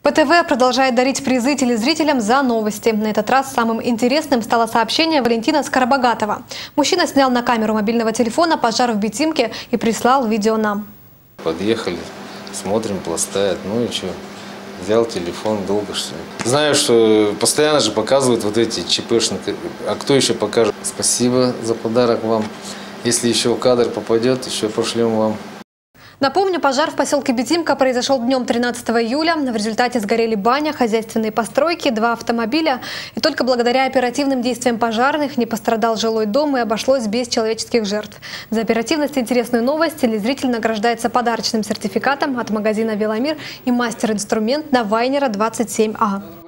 ПТВ продолжает дарить призы телезрителям за новости. На этот раз самым интересным стало сообщение Валентина Скоробогатова. Мужчина снял на камеру мобильного телефона пожар в Бетимке и прислал видео нам. Подъехали, смотрим, пластает, ну и что? Взял телефон, долго что ли. Знаю, что постоянно же показывают вот эти ЧПшники. А кто еще покажет? Спасибо за подарок вам. Если еще в кадр попадет, еще пошлем вам. Напомню, пожар в поселке Бетимка произошел днем 13 июля. В результате сгорели баня, хозяйственные постройки, 2 автомобиля. И только благодаря оперативным действиям пожарных не пострадал жилой дом и обошлось без человеческих жертв. За оперативность и интересную новость телезритель награждается подарочным сертификатом от магазина «Веломир» и мастер-инструмент на Вайнера 27А.